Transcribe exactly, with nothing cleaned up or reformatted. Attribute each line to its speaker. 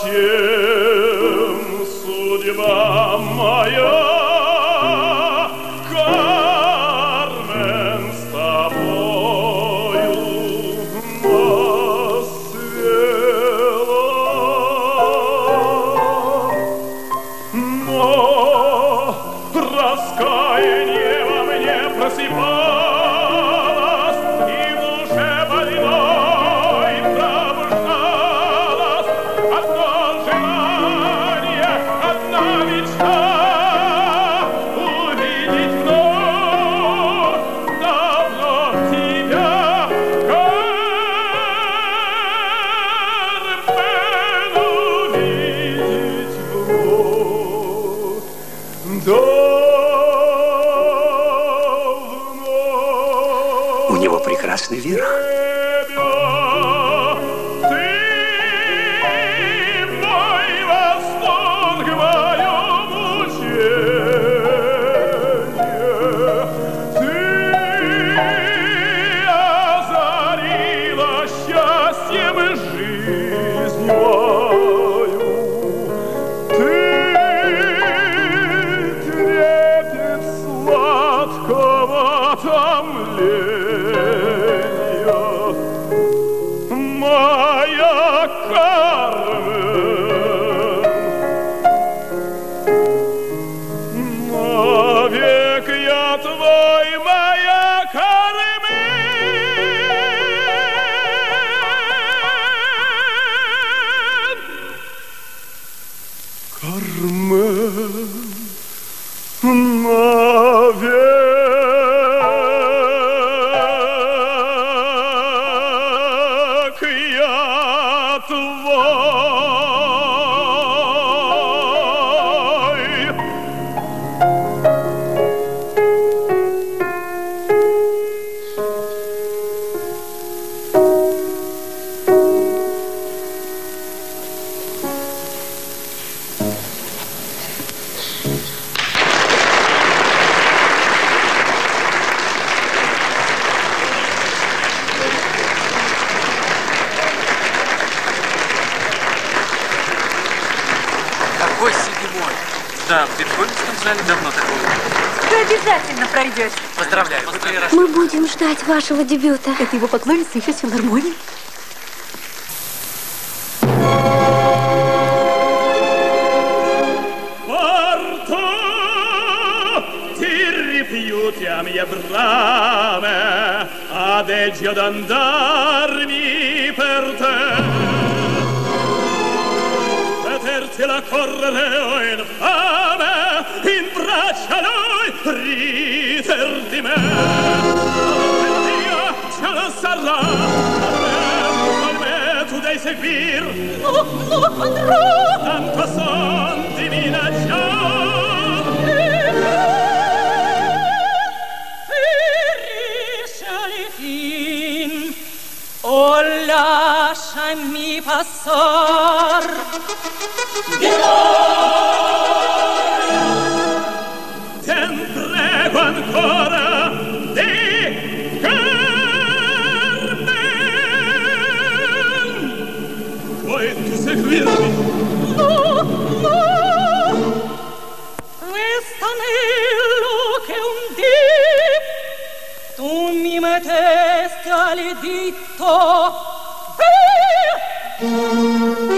Speaker 1: Зачем судьба моя, Кармен, с тобою насвела? Но раскаяние во мне просыпалось, и в душе больной пробуждалось одно желание, одна мечта — увидеть вновь давно тебя, Кармен, увидеть вновь давно.
Speaker 2: У него прекрасный верх. Моя Кармен, навек я твой, моя Кармен, Кармен, навек.
Speaker 3: Да, в Бетховенском зале давно такого.
Speaker 4: Вы обязательно пройдете.
Speaker 3: Поздравляю. Поздравляю.
Speaker 5: Мы будем ждать вашего дебюта.
Speaker 4: Это его поклонница еще с филармонией.
Speaker 1: Adeggio d'andarmi per te, vedertela correre o infame, in braccia lui rider di me. Dio, ce lo sarà, con me tu devi seguir.
Speaker 4: No, no, andrò.
Speaker 1: Tanto son divina già.
Speaker 4: Oh, lasciami passar.
Speaker 1: Gloria, te prego ancora di Carmen. Vuoi tu seguirmi?
Speaker 4: No, no. Questo anello che un dì tu mi mettesti al dito. Via!